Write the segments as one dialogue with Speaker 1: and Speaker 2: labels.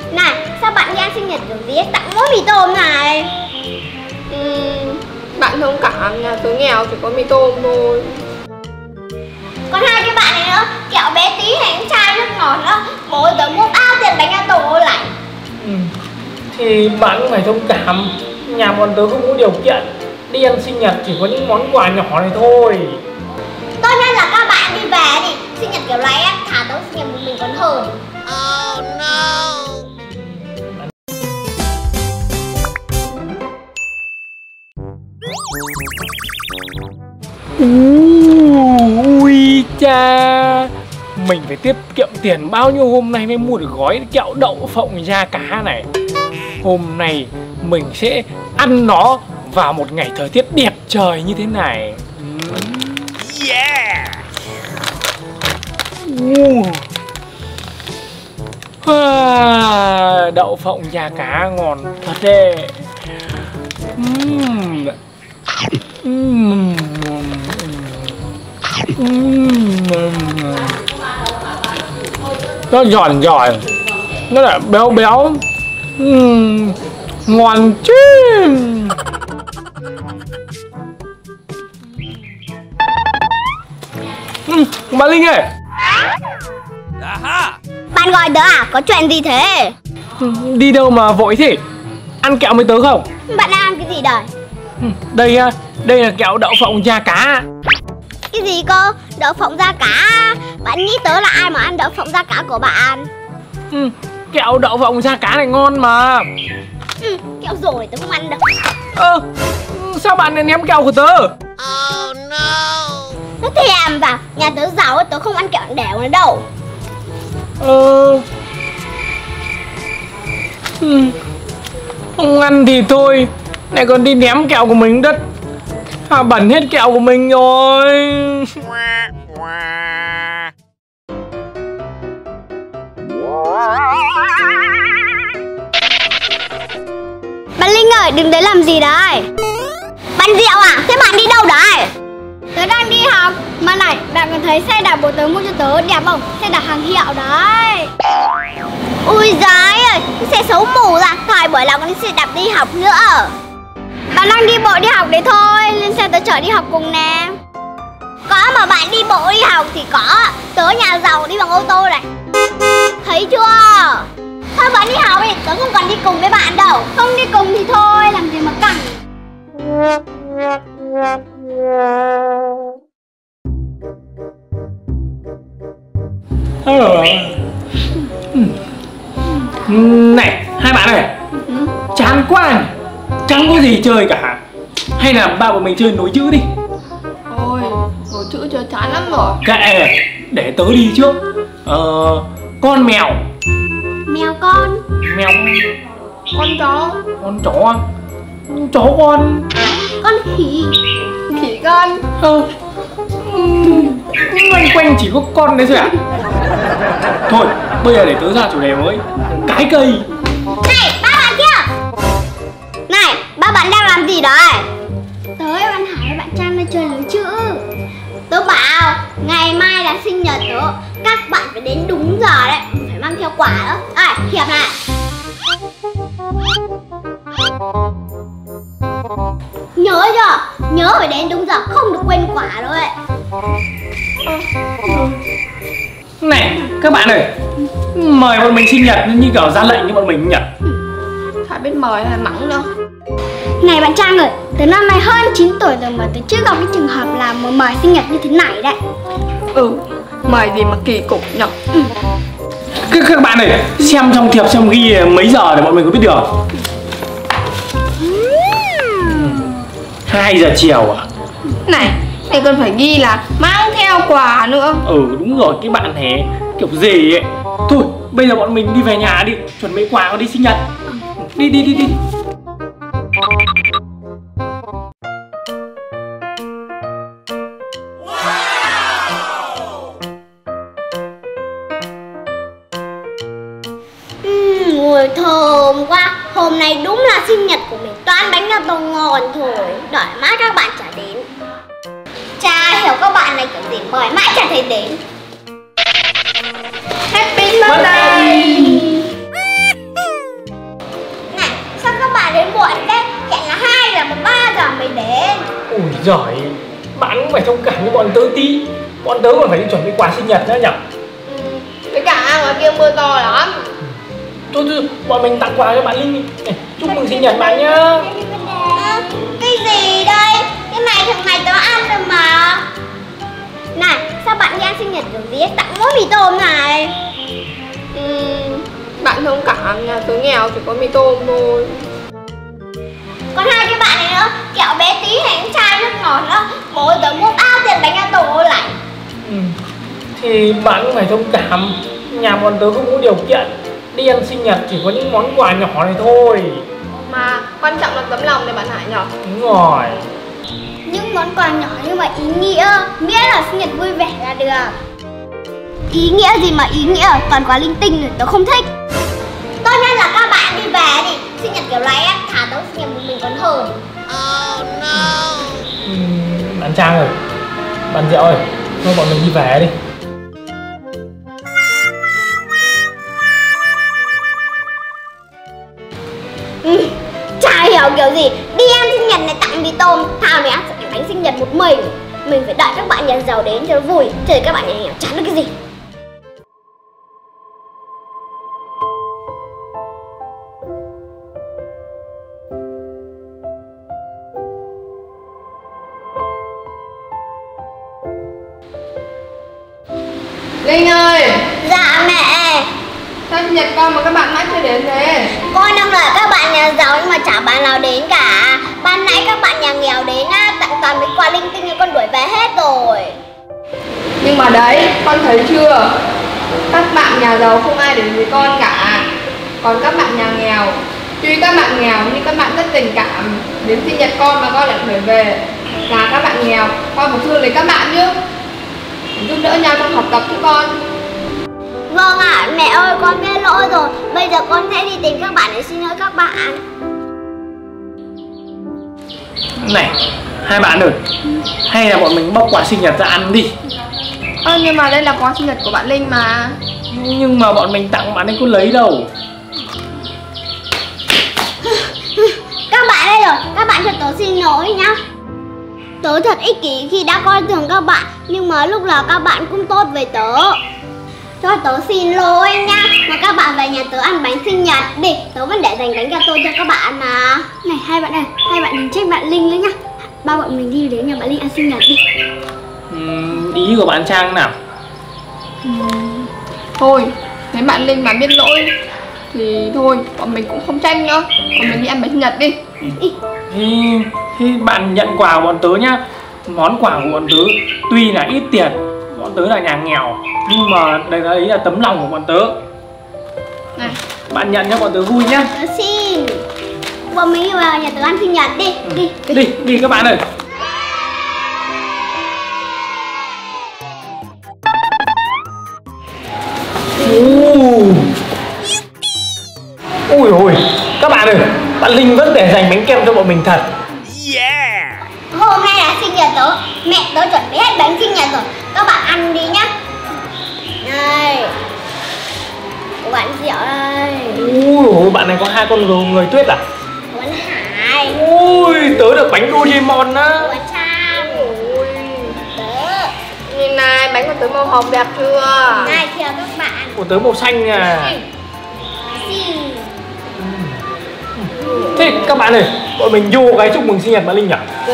Speaker 1: Này, sao bạn đi ăn sinh nhật kiểu gì ấy? Tặng mỗi mì tôm này.
Speaker 2: Bạn thông cảm, nhà tớ nghèo chỉ có mì tôm thôi.
Speaker 1: Còn hai cái bạn này nữa, kẹo bé tí này cũng chai nước ngọt nữa. Mỗi tớ mua bao tiền bánh gato lạnh.
Speaker 3: Thì bạn cũng phải thông cảm, nhà bọn tớ không có điều kiện đi ăn sinh nhật, chỉ có những món quà nhỏ này thôi.
Speaker 1: Tốt nhất là các bạn đi về đi. Sinh nhật kiểu này á, thả tớ sinh nhật một mình còn hơn. Oh no.
Speaker 3: Ui cha, mình phải tiết kiệm tiền bao nhiêu hôm nay mới mua được gói kẹo đậu phộng da cá này. Hôm nay mình sẽ ăn nó vào một ngày thời tiết đẹp trời như thế này. Yeah. Đậu phộng da cá ngon thật đấy. Nó giòn giòn, nó lại béo béo, ngon chứ. Bà Linh ơi.
Speaker 1: Bạn gọi tớ à? Có chuyện gì thế?
Speaker 3: Đi đâu mà vội thế? Ăn kẹo với tớ không?
Speaker 1: Bạn đang ăn cái gì đây?
Speaker 3: Đây là kẹo đậu phộng da cá.
Speaker 1: Cái gì cơ? Đậu phộng da cá? Bạn nghĩ tớ là ai mà ăn đậu phộng da cá của bạn?
Speaker 3: Kẹo đậu phộng da cá này ngon mà.
Speaker 1: Kẹo rồi tớ không ăn đâu.
Speaker 3: Sao bạn lại ném kẹo của tớ?
Speaker 1: Oh no. Nó thèm vào, nhà tớ giàu tớ không ăn kẹo đẻo nữa đâu.
Speaker 3: Không ăn thì thôi, lại còn đi ném kẹo của mình đất. Bẩn hết kẹo của mình rồi.
Speaker 1: Bạn Linh ơi, đừng tới làm gì đấy. Bạn Diệu à, thế bạn đi đâu đấy? Tớ đang đi học. Mà này, bạn còn thấy xe đạp của tớ mua cho tớ đẹp không? Xe đạp hàng hiệu đấy. Ui giời ơi, xe xấu mù ra. Thời buổi nào còn đi xe đạp đi học nữa. Bạn đang đi bộ đi học đấy thôi, lên xe tớ chở đi học cùng nè. Có mà bạn đi bộ đi học thì có. Tớ nhà giàu đi bằng ô tô này. Thấy chưa? Thôi bạn đi học đi, tớ không cần đi cùng với bạn đâu. Không đi cùng thì thôi, làm gì mà căng.
Speaker 3: Này, hai bạn ơi, chán quá này. Chẳng có gì chơi cả. Hay là ba bọn mình chơi nối chữ đi.
Speaker 2: Ôi, nối chữ chơi chán lắm rồi.
Speaker 3: Kệ, để tớ đi trước. Con mèo.
Speaker 1: Mèo con.
Speaker 3: Mèo.
Speaker 2: Con chó.
Speaker 3: Con chó. Chó con.
Speaker 1: Con khỉ.
Speaker 2: Khỉ con.
Speaker 3: Loanh quanh chỉ có con đấy thôi à? Thôi, bây giờ để tớ ra chủ đề mới. Cái cây.
Speaker 1: Này, ba bạn kia. Này, ba bạn đang làm gì đấy? Tớ với bạn Hải và bạn Trang đang chơi nối chữ. Tớ bảo ngày mai là sinh nhật tớ, các bạn phải đến đúng giờ đấy, phải mang theo quả nữa. Hiệp này. Nhớ chưa? Nhớ phải đến đúng giờ, không được quên quả đâu ấy.
Speaker 3: Này, các bạn ơi, mời bọn mình sinh nhật như kiểu ra lệnh như bọn mình nhỉ?
Speaker 2: Chả biết mời hay là mắng đâu.
Speaker 1: Này bạn Trang ơi, tớ năm nay hơn 9 tuổi rồi mà tớ chưa gặp cái trường hợp là mời sinh nhật như thế này đấy.
Speaker 2: Mời gì mà kỳ cục nhỉ?
Speaker 3: Các bạn ơi, xem trong thiệp xem ghi mấy giờ để bọn mình có biết được. 2 giờ chiều à?
Speaker 2: Này còn phải ghi là mang theo quà nữa.
Speaker 3: Đúng rồi, cái bạn này kiểu gì ấy. Thôi, bây giờ bọn mình đi về nhà đi, chuẩn bị quà đi sinh nhật. Đi.
Speaker 1: Ui thơm quá. Hôm nay đúng là sinh nhật của mình, toàn bánh gato ngon thôi. Đợi mãi các bạn chả đến. Chả hiểu các bạn này kiểu gì mời mãi chả thấy đến.
Speaker 2: Happy birthday.
Speaker 3: giỏi. Bạn cũng phải thông cảm với bọn tớ tí. Bọn tớ còn phải đi chuẩn bị quà sinh nhật nữa nhỉ.
Speaker 2: Với cả ngoài kia mưa to lắm.
Speaker 3: Thôi, bọn mình tặng quà cho bạn Linh đi. Chúc mừng sinh nhật bạn nhá.
Speaker 1: Cái gì đây? Cái này thường ngày tớ ăn rồi mà. Này, sao bạn đi ăn sinh nhật kiểu gì? Tặng mỗi mì tôm này.
Speaker 2: Bạn thông cảm, nhà tớ nghèo chỉ có mì tôm thôi.
Speaker 1: Còn hai cái bạn này nữa, kẹo bé tí này, cái chai nước ngọt nữa. Bố tớ mua bao tiền bánh gato lạnh.
Speaker 3: Thì bạn cũng phải thông cảm. Nhà bọn tớ không có điều kiện. Đi ăn sinh nhật chỉ có những món quà nhỏ này thôi.
Speaker 2: Mà quan trọng là tấm lòng này bạn Hải nhỉ?
Speaker 3: Đúng rồi.
Speaker 1: Những món quà nhỏ nhưng mà ý nghĩa, miễn là sinh nhật vui vẻ là được. Ý nghĩa gì mà ý nghĩa, toàn quà linh tinh rồi, tớ không thích. Tốt nhất là các bạn đi về đi. Sinh nhật kiểu này á, thả tớ sinh nhật một mình còn hơn. Oh no.
Speaker 3: Bạn Trang ơi, bạn Diệu ơi, thôi bọn mình đi về đi.
Speaker 1: Chả hiểu kiểu gì, đi ăn sinh nhật này tặng mì tôm, thao này ăn bánh sinh nhật một mình. Mình phải đợi các bạn nhà giàu đến cho nó vui, chứ các bạn nhà nghèo chả được cái gì.
Speaker 2: Linh ơi!
Speaker 1: Dạ mẹ.
Speaker 2: Sao sinh nhật con mà các bạn mãi chưa đến thế?
Speaker 1: Con đang đợi các bạn nhà giàu nhưng mà chả bạn nào đến cả. Ban nãy các bạn nhà nghèo đến á, tặng toàn mấy quà linh tinh nên con đuổi về hết rồi.
Speaker 2: Nhưng mà đấy, con thấy chưa? Các bạn nhà giàu không ai đến với con cả. Còn các bạn nhà nghèo, tuy các bạn nghèo nhưng các bạn rất tình cảm. Đến sinh nhật con mà con lại đuổi về. Là các bạn nghèo, con phải thương lấy các bạn chứ. Giúp đỡ nhau trong học tập chứ con.
Speaker 1: Vâng ạ, mẹ ơi con biết lỗi rồi. Bây giờ con sẽ đi tìm các bạn để xin lỗi các bạn.
Speaker 3: Này, hai bạn ơi, hay là bọn mình bóc quà sinh nhật ra ăn đi.
Speaker 2: Nhưng mà đây là quà sinh nhật của bạn Linh mà.
Speaker 3: Nhưng mà bọn mình tặng bạn ấy có lấy đâu.
Speaker 1: Các bạn đây rồi, các bạn cho tớ xin lỗi nhá. Tớ thật ích kỷ khi đã coi thường các bạn, nhưng mà lúc nào các bạn cũng tốt với tớ. Cho tớ xin lỗi nhá. Mà các bạn về nhà tớ ăn bánh sinh nhật đi. Tớ vẫn để dành bánh gato cho các bạn mà. Này hai bạn ơi, hai bạn đừng trách bạn Linh nữa nhá. Ba bọn mình đi đến nhà bạn Linh ăn sinh nhật đi.
Speaker 3: Ý của bạn Trang nào?
Speaker 2: Thôi, nếu bạn Linh mà biết lỗi thì thôi, bọn mình cũng không tranh nữa. Bọn mình đi ăn bánh sinh nhật đi.
Speaker 3: Thì bạn nhận quà của bọn tớ nhá. Món quà của bọn tớ tuy là ít tiền, bọn tớ là nhà nghèo, nhưng mà đây là ý là tấm lòng của bọn tớ.
Speaker 2: Này,
Speaker 3: bạn nhận cho bọn tớ vui nhá.
Speaker 1: Tớ xin. Bọn mình đi vào nhà tớ ăn sinh nhật đi.
Speaker 3: Đi các bạn ơi. Ui ôi, các bạn ơi, bạn Linh vẫn để dành bánh kem cho bọn mình thật.
Speaker 1: Hôm nay là sinh nhật tớ, mẹ tớ chuẩn bị hết bánh sinh nhật rồi. Các bạn ăn đi nhá. Đây, của bạn Diệu đây.
Speaker 3: Ui, bạn này có hai con người tuyết à?
Speaker 1: Của bạn Hải.
Speaker 3: Ui, tớ được bánh Doraemon á.
Speaker 1: Của bạn Trang.
Speaker 2: ui,
Speaker 1: Tớ.
Speaker 2: nhìn này, bánh của tớ màu hồng đẹp chưa?
Speaker 1: Này chào các bạn.
Speaker 3: Của tớ màu xanh à.
Speaker 1: Xin.
Speaker 3: Thế các bạn ơi, bọn mình vô cái chúc mừng sinh nhật bạn Linh nhỉ?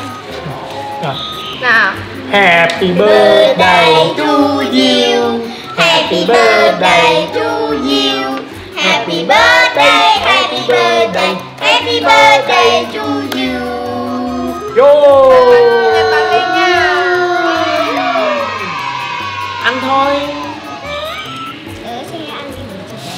Speaker 2: Nào.
Speaker 3: Happy birthday to you.
Speaker 1: Happy birthday to you. Happy birthday, happy birthday, happy birthday to you.
Speaker 3: Yo.
Speaker 2: Bạn Linh nha.
Speaker 3: Ăn thôi.
Speaker 1: Tớ sẽ ăn đi.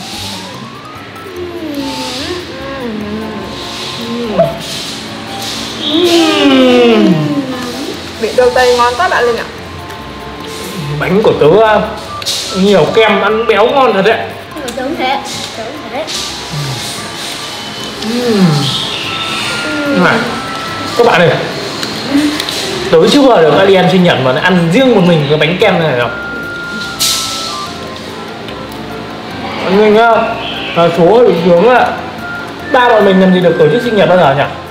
Speaker 2: Vị dâu tây ngon quá bạn Linh ạ.
Speaker 3: Bánh của tớ nhiều kem, ăn béo ngon thật đấy.
Speaker 1: Đúng thế.
Speaker 3: Này, các bạn ơi, tớ chưa bao giờ đi ăn sinh nhật mà ăn riêng một mình cái bánh kem này đâu. Mọi người nhá, số hướng là ba bọn mình làm gì được tổ chức sinh nhật bao giờ nhỉ?